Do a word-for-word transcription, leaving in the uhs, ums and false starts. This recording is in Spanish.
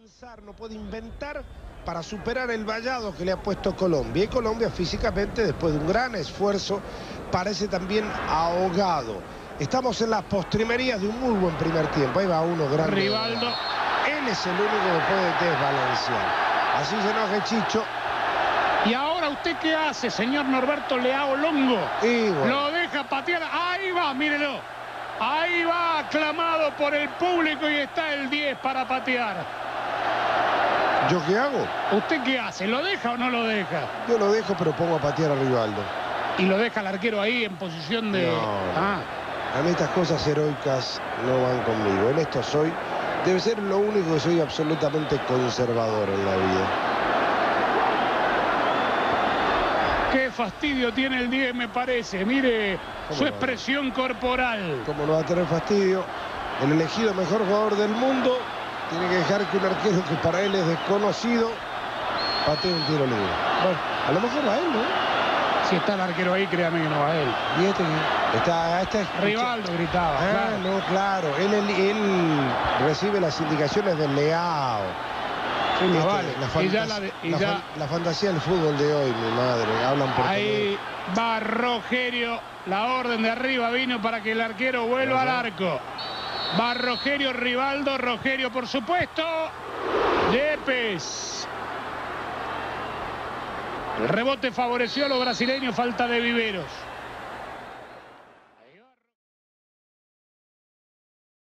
Pensar, no puede inventar para superar el vallado que le ha puesto Colombia. Y Colombia físicamente, después de un gran esfuerzo, parece también ahogado. Estamos en las postrimerías de un muy buen primer tiempo. Ahí va uno grande. Rivaldo. Él es el único que puede desbalancear. Así se enoja Chicho. ¿Y ahora usted qué hace, señor Norberto Leao Longo? Y bueno. Lo deja patear. Ahí va, mírelo. Ahí va, aclamado por el público, y está el diez para patear. ¿Yo qué hago? ¿Usted qué hace? ¿Lo deja o no lo deja? Yo lo dejo, pero pongo a patear a Rivaldo. ¿Y lo deja el arquero ahí en posición de...? No, ah. A mí estas cosas heroicas no van conmigo. En esto soy... Debe ser lo único que soy absolutamente conservador en la vida. Qué fastidio tiene el diez, me parece. Mire su expresión corporal. ¿Cómo no va a tener fastidio? El elegido mejor jugador del mundo tiene que dejar que un arquero que para él es desconocido patee un tiro libre. Bueno, a lo mejor va él, ¿no? Si está el arquero ahí, créame que no va a él. Y este está, este Rivaldo gritaba. Ah, claro. no, claro. Él, él, él recibe las indicaciones del Leao. Sí, no Este, vale. la, Y fantas ya la, de, y la, ya... fan la fantasía del fútbol de hoy, mi madre. Hablan por Ahí va Rogerio. La orden de arriba vino para que el arquero vuelva al arco. Va Rogerio, Rivaldo, Rogerio por supuesto. Yepes. El rebote favoreció a los brasileños, falta de Viveros.